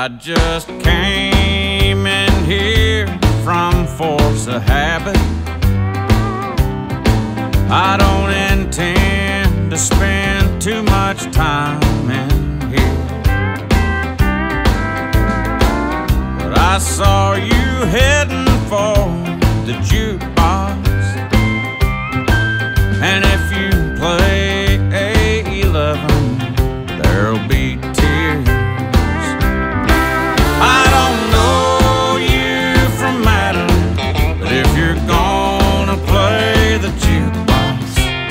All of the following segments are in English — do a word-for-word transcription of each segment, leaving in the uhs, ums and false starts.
just came in here from force of habit. I don't intend to spend too much time in here, but I saw you heading for the jukebox, and if you play A eleven, there'll be tears. I don't know you from Adam, but if you're gonna play the jukebox,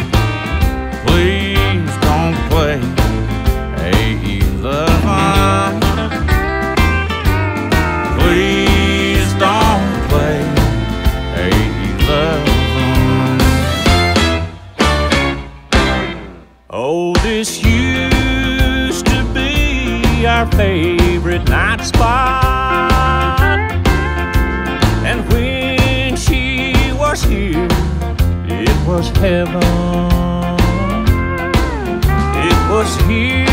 please don't play A eleven. Please don't play A eleven. Oh, this used to be our favorite night spot, and when she was here, it was heaven. It was here